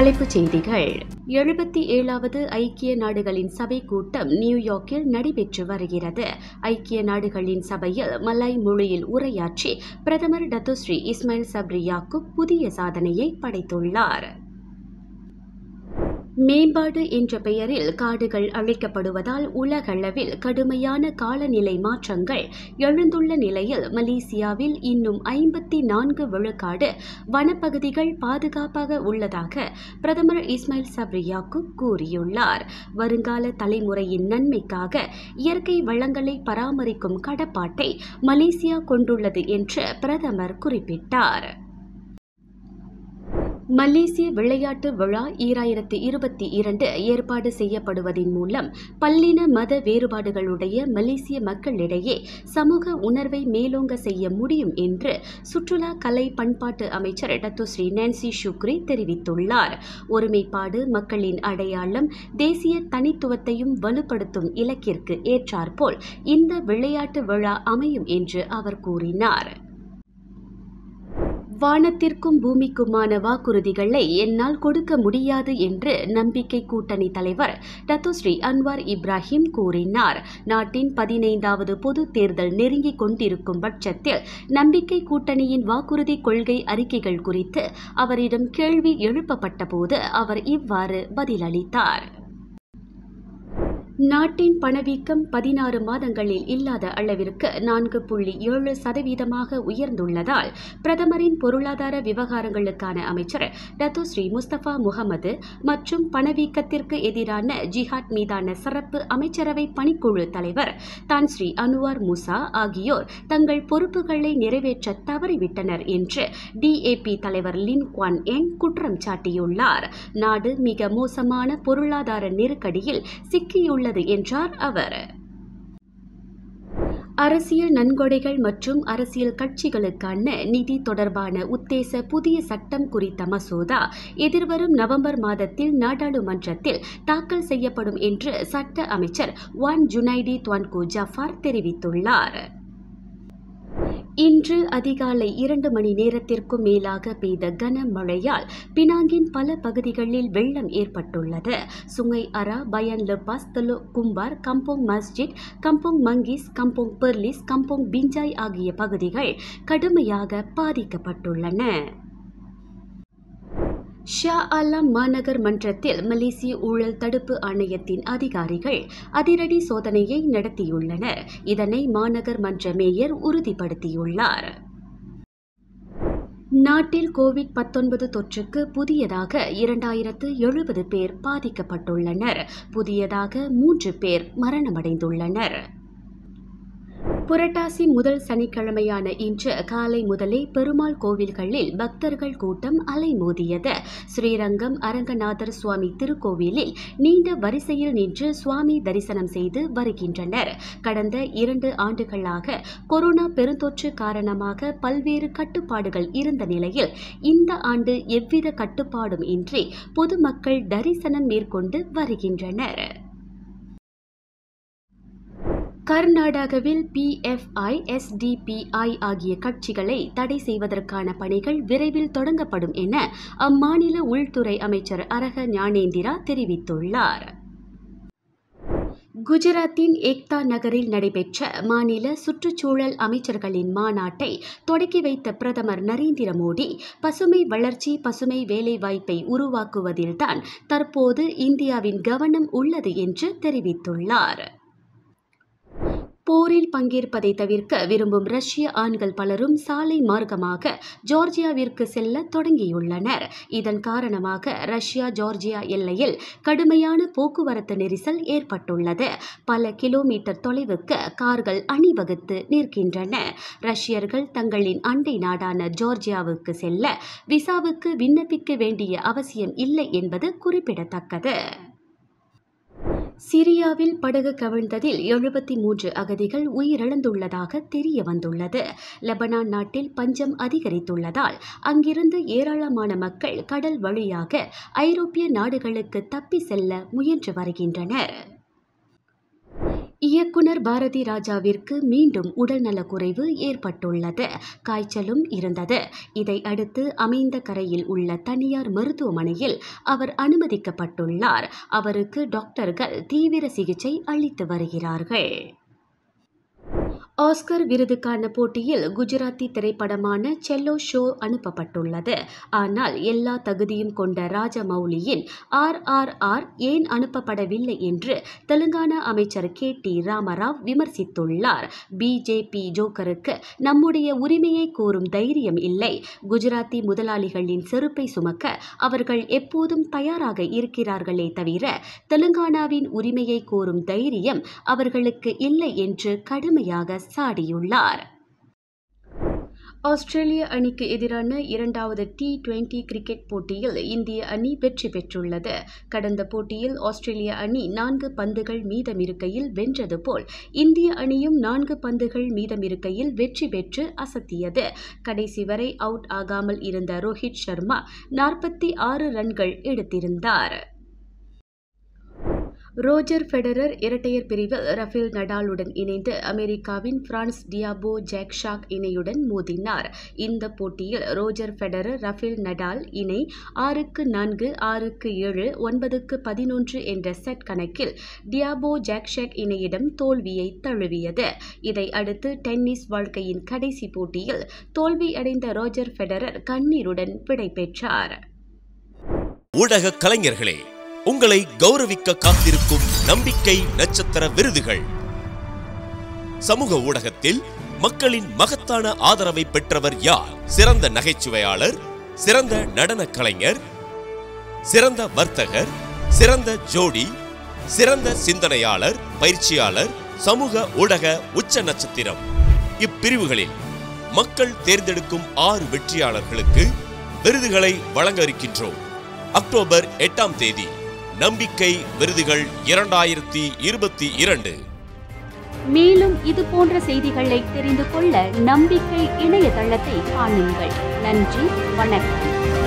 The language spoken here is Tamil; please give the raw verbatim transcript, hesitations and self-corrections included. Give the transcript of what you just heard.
தலைப்புச் செய்திகள். எழுபத்தி ஏழாவது ஐக்கிய நாடுகளின் சபை கூட்டம் நியூயார்க்கில் நடைபெற்று வருகிறது. ஐக்கிய நாடுகளின் சபையில் மலாய் மொழியில் உரையாற்றி பிரதமர் டத்தோஸ்ரீ இஸ்மாயில் சப்ரி யாக்கூப் புதிய சாதனையை படைத்துள்ளார். மேம்பாடு என்ற பெயரில் காடுகள் அழிக்கப்படுவதால் உலகளவில் கடுமையான காலநிலை மாற்றங்கள் எழுந்துள்ள நிலையில் மலேசியாவில் இன்னும் ஐம்பத்தி நான்கு விழுக்காடு வனப்பகுதிகள் பாதுகாப்பாக உள்ளதாக பிரதமர் இஸ்மாயில் சப்ரி யாக்கூப் கூறியுள்ளார். வருங்கால தலைமுறையின் நன்மைக்காக இயற்கை வளங்களை பராமரிக்கும் கடப்பாட்டை மலேசியா கொண்டுள்ளது என்று பிரதமர் குறிப்பிட்டார். மலேசிய விளையாட்டு விழா ஈராயிரத்தி இருபத்தி இரண்டு ஏற்பாடு செய்யப்படுவதன் மூலம் பல்லின மத வேறுபாடுகளுடைய மலேசிய மக்களிடையே சமூக உணர்வை மேலோங்க செய்ய முடியும் என்று சுற்றுலா கலை பண்பாட்டு அமைச்சர் டத்தோஸ்ரீ நான்சி ஷுக்ரி தெரிவித்துள்ளார். ஒருமைப்பாடு மக்களின் அடையாளம் தேசிய தனித்துவத்தையும் வலுப்படுத்தும் இலக்கிற்கு ஏற்றாற்போல் இந்த விளையாட்டு விழா அமையும் என்று அவர் கூறினார். வானத்திற்கும் பூமிக்குமான வாக்குறுதிகளை என்னால் கொடுக்க முடியாது என்று நம்பிக்கை கூட்டணி தலைவர் டத்தோஸ்ரீ அன்வார் இப்ராஹிம் கூறினார். நாட்டின் பதினைந்தாவது பொது தேர்தல் நெருங்கிக் கொண்டிருக்கும் பட்சத்தில் நம்பிக்கை கூட்டணியின் வாக்குறுதி கொள்கை அறிக்கைகள் குறித்து அவரிடம் கேள்வி எழுப்பப்பட்ட போது அவர் இவ்வாறு பதிலளித்தார். நாட்டின் பணவீக்கம் பதினாறு மாதங்களில் இல்லாத அளவிற்கு நான்கு புள்ளி ஏழு சதவீதமாக உயர்ந்துள்ளதால் பிரதமரின் பொருளாதார விவகாரங்களுக்கான அமைச்சர் டத்தோஸ்ரீ முஸ்தபா முகமது மற்றும் பணவீக்கத்திற்கு எதிரான ஜிஹாட் மீதான சிறப்பு அமைச்சரவை பணிக்குழு தலைவர் தான் ஸ்ரீ அன்வார் மூசா ஆகியோர் தங்கள் பொறுப்புகளை நிறைவேற்ற தவறிவிட்டனர் என்று டிஏபி தலைவர் லின் குவான் எங் குற்றம் சாட்டியுள்ளார். நாடு மிக மோசமான பொருளாதார நெருக்கடியில் சிக்கியுள்ள என்றார் அவர். அரசியல் நன்கொடைகள் மற்றும் அரசியல் கட்சிகளுக்கான நிதி தொடர்பான உத்தேச புதிய சட்டம் குறித்த மசோதா எதிர்வரும் நவம்பர் மாதத்தில் நாடாளுமன்றத்தில் தாக்கல் செய்யப்படும் என்று சட்ட அமைச்சர் வான் ஜுனைடி துவான்கு ஜஃபார் தெரிவித்துள்ளார். இன்று அதிகாலை இரண்டு மணி நேரத்திற்கும் மேலாக பெய்த கனமழையால் பினாங்கின் பல பகுதிகளில் வெள்ளம் ஏற்பட்டுள்ளது. Sungai Ara, Bayan Lepas, Teluk Kumbar, Kampung Masjid, Kampung Manggis, Kampung Perlis, Kampung Binjai ஆகிய பகுதிகள் கடுமையாக பாதிக்கப்பட்டுள்ளன. ஷா ஆலம் மாநகர் மன்றத்தில் மலேசிய ஊழல் தடுப்பு ஆணையத்தின் அதிகாரிகள் அதிரடி சோதனையை நடத்தியுள்ளனர். இதனை மாநகர் மன்ற மேயர் உறுதிப்படுத்தியுள்ளார். நாட்டில் கோவிட் பத்தொன்பது தொற்றுக்கு புதியதாக இரண்டாயிரத்து எழுபது பேர் பாதிக்கப்பட்டுள்ளனர். புதியதாக மூன்று பேர் மரணமடைந்துள்ளனர். புரட்டாசி முதல் சனிக்கிழமையான இன்று காலை முதலே பெருமாள் கோவில்களில் பக்தர்கள் கூட்டம் அலைமோதியது. ஸ்ரீரங்கம் அரங்கநாதர் சுவாமி திருக்கோவிலில் நீண்ட வரிசையில் நின்று சுவாமி தரிசனம் செய்து வருகின்றனர். கடந்த இரண்டு ஆண்டுகளாக கொரோனா பெருந்தொற்று காரணமாக பல்வேறு கட்டுப்பாடுகள் இருந்த நிலையில் இந்த ஆண்டு எவ்வித கட்டுப்பாடும் இன்றி பொதுமக்கள் தரிசனம் மேற்கொண்டு வருகின்றனர். கர்நாடகாவில் பிஎஃப்ஐ, எஸ்டிபிஐ ஆகிய கட்சிகளை தடை செய்வதற்கான பணிகள் விரைவில் தொடங்கப்படும் என அம்மாநில உள்துறை அமைச்சர் அரக ஞானேந்திரா தெரிவித்துள்ளார். குஜராத்தின் ஏக்தா நகரில் நடைபெற்ற மாநில சுற்றுச்சூழல் அமைச்சர்களின் மாநாட்டை தொடக்கி வைத்த பிரதமர் நரேந்திர மோடி பசுமை வளர்ச்சி, பசுமை வேலைவாய்ப்பை உருவாக்குவதில்தான் தற்போது இந்தியாவின் கவனம் உள்ளது என்று தெரிவித்துள்ளார். போரில் பங்கேற்பதை தவிர்க்க விரும்பும் ரஷ்ய ஆண்கள் பலரும் சாலை மார்க்கமாக ஜார்ஜியாவிற்கு செல்ல தொடங்கியுள்ளனர். இதன் காரணமாக ரஷ்யா ஜார்ஜியா எல்லையில் கடுமையான போக்குவரத்து நெரிசல் ஏற்பட்டுள்ளது. பல கிலோமீட்டர் தொலைவுக்கு கார்கள் அணிவகுத்து நிற்கின்றன. ரஷ்யர்கள் தங்களின் அண்டை நாடான ஜார்ஜியாவுக்கு செல்ல விசாவுக்கு விண்ணப்பிக்க வேண்டிய அவசியம் இல்லை என்பது குறிப்பிடத்தக்கது. சிரியாவில் படகு கவிழ்ந்ததில் எழுபத்தி மூன்று அகதிகள் உயிரிழந்துள்ளதாக தெரிய வந்துள்ளது. லெபனான் நாட்டில் பஞ்சம் அதிகரித்துள்ளதால் அங்கிருந்து ஏராளமான மக்கள் கடல் வழியாக ஐரோப்பிய நாடுகளுக்கு தப்பி செல்ல முயன்று வருகின்றனர். இயக்குனர் பாரதி ராஜாவிற்கு மீண்டும் உடல்நலக்குறைவு ஏற்பட்டுள்ளது. காய்ச்சலும் இருந்தது. இதை அடுத்து அமைந்தகரையில் உள்ள தனியார் மருத்துவமனையில் அவர் அனுமதிக்கப்பட்டுள்ளார். அவருக்கு டாக்டர்கள் தீவிர சிகிச்சை அளித்து வருகிறார்கள். ஆஸ்கர் விருதுக்கான போட்டியில் குஜராத்தி திரைப்படமான செல்லோ ஷோ அனுப்பப்பட்டுள்ளது. ஆனால் எல்லா தகுதியும் கொண்ட ராஜமௌலியின் ஆர் ஆர் ஆர் ஏன் அனுப்பப்படவில்லை என்று தெலுங்கானா அமைச்சர் கே டி ராமராவ் விமர்சித்துள்ளார். பிஜேபி ஜோக்கருக்கு நம்முடைய உரிமையை கோரும் தைரியம் இல்லை. குஜராத்தி முதலாளிகளின் செருப்பை சுமக்க அவர்கள் எப்போதும் தயாராக இருக்கிறார்களே தவிர தெலுங்கானாவின் உரிமையை கோரும் தைரியம் அவர்களுக்கு இல்லை என்று கடுமையாக சாடியுள்ளார். ஆஸ்திரேலிய அணிக்கு எதிரான இரண்டாவது டி டுவெண்டி கிரிக்கெட் போட்டியில் இந்திய அணி வெற்றி பெற்றுள்ளது. கடந்த போட்டியில் ஆஸ்திரேலிய அணி நான்கு பந்துகள் மீதமிருக்கையில் வென்றது போல் இந்திய அணியும் நான்கு பந்துகள் மீதமிருக்கையில் வெற்றி பெற்று அசத்தியது. கடைசி வரை அவுட் ஆகாமல் இருந்த ரோஹித் சர்மா நாற்பத்தி ஆறு ரன்கள் எடுத்திருந்தார். ரோஜர் ஃபெடரர் இரட்டையர் பிரிவில் ரஃபேல் நடாலுடன் இணைந்து அமெரிக்காவின் பிரான்ஸ் டியாபோ ஜாக்ஷாக் இணையுடன் மோதினார். இந்த போட்டியில் ரோஜர் ஃபெடரர் ரஃபேல் நடால் இணை ஆறுக்கு நான்கு, ஆறுக்கு ஏழு, ஒன்பதுக்கு பதினொன்று என்ற செட் கணக்கில் டியாபோ ஜாக்ஷாக் இணையிடம் தோல்வியை தழுவியது. இதை அடுத்து டென்னிஸ் வாழ்க்கையின் கடைசி போட்டியில் தோல்வியடைந்த ரோஜர் ஃபெடரர் கண்ணீருடன் விடை பெற்றார். ஊடக கலைஞர்களே, உங்களை கௌரவிக்க காத்திருக்கும் நம்பிக்கை நட்சத்திர விருதுகள். சமூக ஊடகத்தில் மக்களின் மகத்தான ஆதரவை பெற்றவர் யார்? சிறந்த நகைச்சுவையாளர், சிறந்த நடன கலைஞர், சிறந்த வர்த்தகர், சிறந்த ஜோடி, சிறந்த சிந்தனையாளர், பயிற்சியாளர், சமூக ஊடக உச்ச நட்சத்திரம். இப்பிரிவுகளில் மக்கள் தேர்ந்தெடுக்கும் ஆறு வெற்றியாளர்களுக்கு விருதுகளை வழங்க இருக்கின்றோம். அக்டோபர் எட்டாம் தேதி நம்பிக்கை விருதுகள் இரண்டாயிரத்தி இருபத்தி இரண்டு. மேலும் இது போன்ற செய்திகளை தெரிந்து கொள்ள நம்பிக்கை இணையதளத்தை காணுங்கள். நன்றி, வணக்கம்.